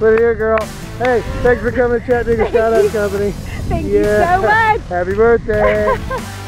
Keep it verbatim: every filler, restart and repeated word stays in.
Put it here, girl. Hey, thanks for coming to Chattanooga Shout Out Company. Thank yeah. you so much. Happy birthday.